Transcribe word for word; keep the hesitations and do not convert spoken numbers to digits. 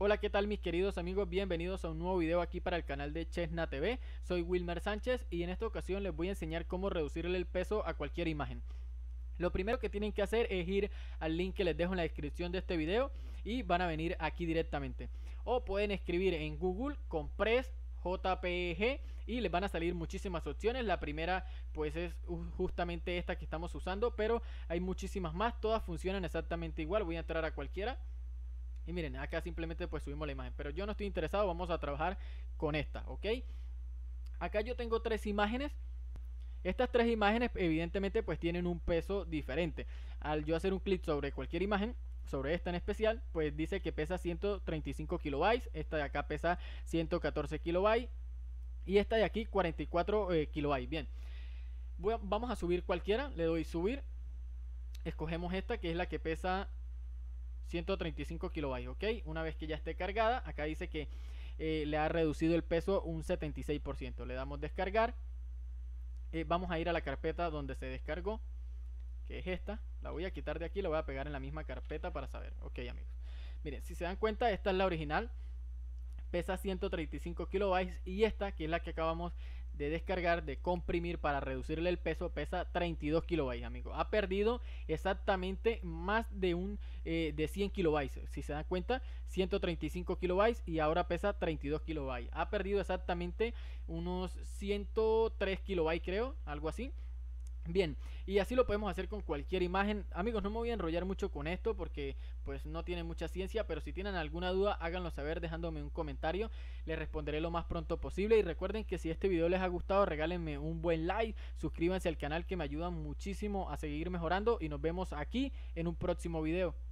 Hola, ¿qué tal mis queridos amigos? Bienvenidos a un nuevo video aquí para el canal de Chesna T V. Soy Wilmer Sánchez y en esta ocasión les voy a enseñar cómo reducirle el peso a cualquier imagen. Lo primero que tienen que hacer es ir al link que les dejo en la descripción de este video y van a venir aquí directamente. O pueden escribir en Google Compress J P G y les van a salir muchísimas opciones. La primera pues es justamente esta que estamos usando, pero hay muchísimas más, todas funcionan exactamente igual. Voy a entrar a cualquiera y miren, acá simplemente pues subimos la imagen, pero yo no estoy interesado, vamos a trabajar con esta, ¿ok? Acá yo tengo tres imágenes. Estas tres imágenes evidentemente pues tienen un peso diferente. Al yo hacer un clic sobre cualquier imagen, sobre esta en especial, pues dice que pesa ciento treinta y cinco kilobytes. Esta de acá pesa ciento catorce kilobytes y esta de aquí cuarenta y cuatro eh, kilobytes. Bien, voy a, vamos a subir cualquiera. Le doy subir, escogemos esta que es la que pesa ciento treinta y cinco kilobytes, ok. Una vez que ya esté cargada, acá dice que eh, le ha reducido el peso un setenta y seis por ciento. Le damos descargar. Eh, vamos a ir a la carpeta donde se descargó, que es esta. La voy a quitar de aquí, la voy a pegar en la misma carpeta para saber. Ok, amigos, miren, si se dan cuenta, esta es la original, pesa ciento treinta y cinco kilobytes, y esta, que es la que acabamos de descargar, de comprimir para reducirle el peso, pesa treinta y dos kilobytes, amigos. Ha perdido exactamente más de un eh, de cien kilobytes. Si se dan cuenta, ciento treinta y cinco kilobytes y ahora pesa treinta y dos kilobytes. Ha perdido exactamente unos ciento tres kilobytes, creo, algo así. Bien, y así lo podemos hacer con cualquier imagen. Amigos, no me voy a enrollar mucho con esto porque pues no tiene mucha ciencia, pero si tienen alguna duda háganlo saber dejándome un comentario. Les responderé lo más pronto posible y recuerden que si este video les ha gustado regálenme un buen like, suscríbanse al canal que me ayudan muchísimo a seguir mejorando y nos vemos aquí en un próximo video.